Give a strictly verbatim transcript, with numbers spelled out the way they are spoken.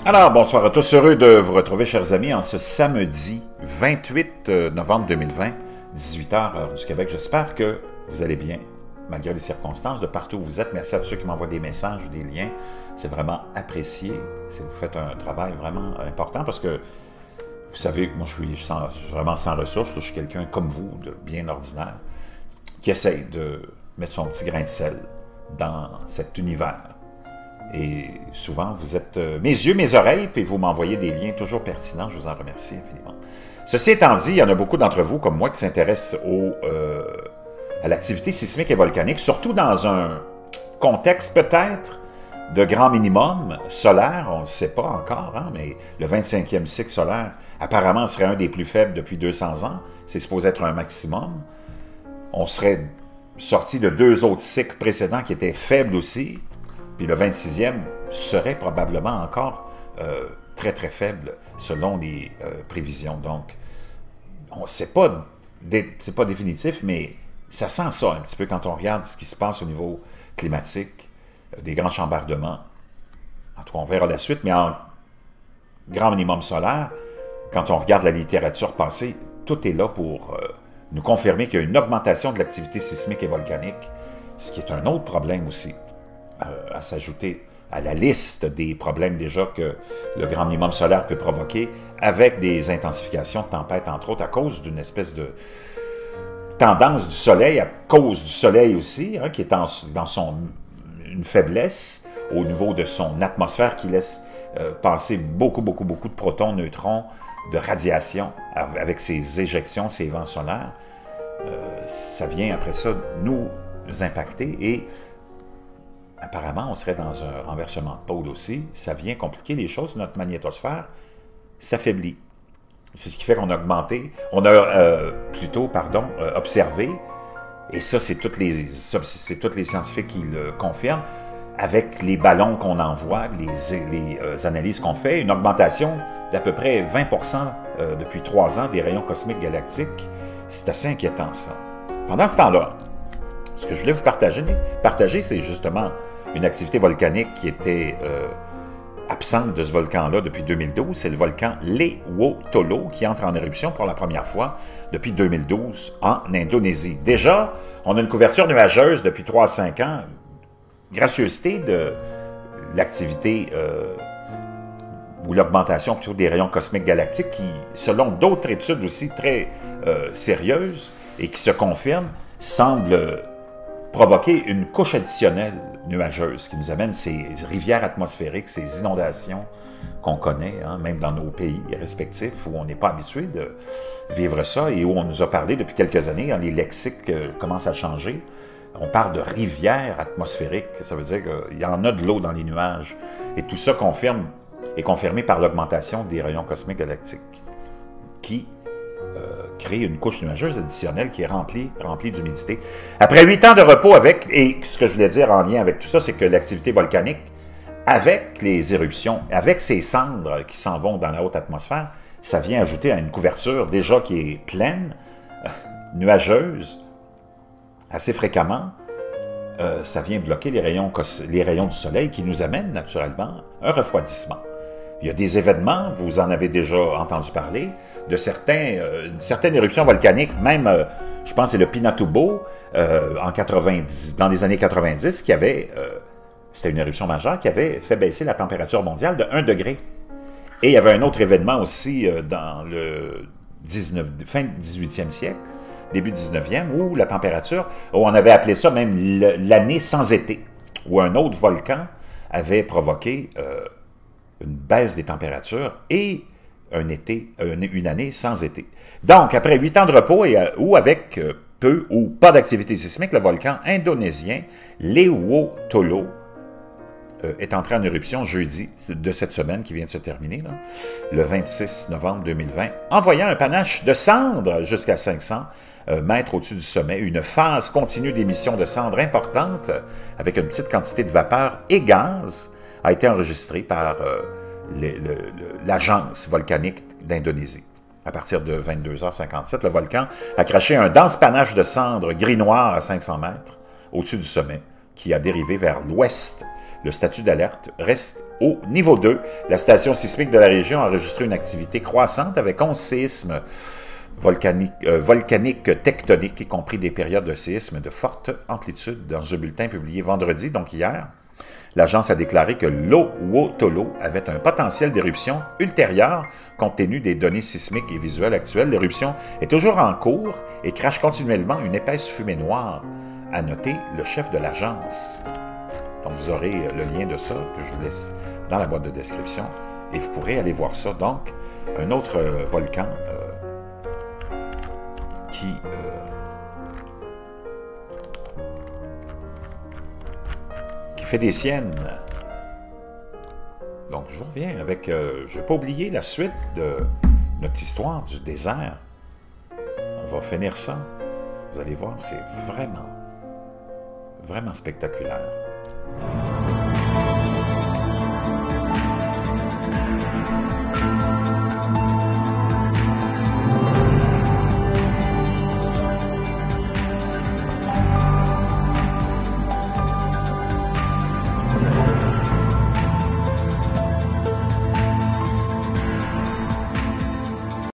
Alors, bonsoir à tous. Heureux de vous retrouver, chers amis, en ce samedi vingt-huit novembre deux mille vingt, dix-huit heures, heure du Québec. J'espère que vous allez bien, malgré les circonstances, de partout où vous êtes. Merci à tous ceux qui m'envoient des messages, des liens. C'est vraiment apprécié. Vous faites un travail vraiment important parce que, vous savez, moi, je suis, sans, je suis vraiment sans ressources. Je suis quelqu'un comme vous, de bien ordinaire, qui essaye de mettre son petit grain de sel dans cet univers. Et souvent, vous êtes euh, mes yeux, mes oreilles, puis vous m'envoyez des liens toujours pertinents. Je vous en remercie infiniment. Ceci étant dit, il y en a beaucoup d'entre vous, comme moi, qui s'intéressent au, euh, à l'activité sismique et volcanique, surtout dans un contexte peut-être de grand minimum solaire. On ne le sait pas encore, hein, mais le vingt-cinquième cycle solaire, apparemment, serait un des plus faibles depuis deux cents ans. C'est supposé être un maximum. On serait sorti de deux autres cycles précédents qui étaient faibles aussi. Puis le vingt-sixième serait probablement encore euh, très, très faible selon les euh, prévisions. Donc, on ne sait pas, c'est pas définitif, mais ça sent ça un petit peu quand on regarde ce qui se passe au niveau climatique, euh, des grands chambardements. En tout cas, on verra la suite, mais en grand minimum solaire, quand on regarde la littérature passée, tout est là pour euh, nous confirmer qu'il y a une augmentation de l'activité sismique et volcanique, ce qui est un autre problème aussi. À s'ajouter à la liste des problèmes déjà que le grand minimum solaire peut provoquer, avec des intensifications de tempêtes, entre autres, à cause d'une espèce de tendance du soleil, à cause du soleil aussi, hein, qui est en, dans son, une faiblesse au niveau de son atmosphère, qui laisse euh, passer beaucoup, beaucoup, beaucoup de protons, neutrons, de radiation, avec ses éjections, ses vents solaires. Euh, ça vient après ça nous, nous impacter et apparemment, on serait dans un renversement de pôle aussi. Ça vient compliquer les choses. Notre magnétosphère s'affaiblit. C'est ce qui fait qu'on a augmenté, on a euh, plutôt, pardon, euh, observé, et ça, c'est toutes les, c'est toutes les scientifiques qui le confirment, avec les ballons qu'on envoie, les, les euh, analyses qu'on fait, une augmentation d'à peu près vingt pour cent euh, depuis trois ans des rayons cosmiques galactiques. C'est assez inquiétant, ça. Pendant ce temps-là, ce que je voulais vous partager, partager c'est justement une activité volcanique qui était euh, absente de ce volcan-là depuis deux mille douze. C'est le volcan Lewotolo qui entre en éruption pour la première fois depuis deux mille douze en Indonésie. Déjà, on a une couverture nuageuse depuis trois à cinq ans. Gracieuseté de l'activité euh, ou l'augmentation plutôt des rayons cosmiques galactiques qui, selon d'autres études aussi très euh, sérieuses et qui se confirment, semble provoquer une couche additionnelle nuageuse qui nous amène ces rivières atmosphériques, ces inondations qu'on connaît, hein, même dans nos pays respectifs, où on n'est pas habitué de vivre ça et où on nous a parlé depuis quelques années, hein, les lexiques euh, commencent à changer. On parle de rivières atmosphériques, ça veut dire qu'il y en a de l'eau dans les nuages. Et tout ça confirme, est confirmé par l'augmentation des rayons cosmiques galactiques, qui Euh, créer une couche nuageuse additionnelle qui est remplie, remplie d'humidité. Après huit ans de repos avec, et ce que je voulais dire en lien avec tout ça, c'est que l'activité volcanique, avec les éruptions, avec ces cendres qui s'en vont dans la haute atmosphère, ça vient ajouter à une couverture déjà qui est pleine, euh, nuageuse, assez fréquemment. Euh, ça vient bloquer les rayons, les rayons du soleil qui nous amènent naturellement un refroidissement. Il y a des événements, vous en avez déjà entendu parler, de certains, euh, une certaine éruption volcanique, même, euh, je pense, c'est le Pinatubo, euh, en quatre-vingt-dix, dans les années quatre-vingt-dix, qui avait, euh, c'était une éruption majeure, qui avait fait baisser la température mondiale de un degré. Et il y avait un autre événement aussi euh, dans le dix-neuf, fin du dix-huitième siècle, début dix-neuvième, où la température, où on avait appelé ça même l'année sans été, où un autre volcan avait provoqué euh, une baisse des températures et un été, une année sans été. Donc, après huit ans de repos et, ou avec peu ou pas d'activité sismique, le volcan indonésien Lewotolo euh, est entré en éruption jeudi de cette semaine qui vient de se terminer, là, le vingt-six novembre deux mille vingt, envoyant un panache de cendres jusqu'à cinq cents euh, mètres au-dessus du sommet, une phase continue d'émission de cendres importante avec une petite quantité de vapeur et gaz a été enregistrée par euh, l'agence volcanique d'Indonésie. À partir de vingt-deux heures cinquante-sept, le volcan a craché un dense panache de cendres gris-noir à cinq cents mètres au-dessus du sommet, qui a dérivé vers l'ouest Le statut d'alerte reste au niveau deux. La station sismique de la région a enregistré une activité croissante avec onze séismes volcaniques, euh, volcaniques tectoniques, y compris des périodes de séismes de forte amplitude. Dans un bulletin publié vendredi, donc hier, l'agence a déclaré que l'Owo-Tolo avait un potentiel d'éruption ultérieur compte tenu des données sismiques et visuelles actuelles. L'éruption est toujours en cours et crache continuellement une épaisse fumée noire, a noté le chef de l'agence. Donc, vous aurez le lien de ça que je vous laisse dans la boîte de description et vous pourrez aller voir ça. Donc, un autre euh, volcan euh, qui... Euh, qui fait des siennes. Donc, je vous reviens avec... Euh, je ne vais pas oublier la suite de notre histoire du désert. On va finir ça. Vous allez voir, c'est vraiment, vraiment spectaculaire.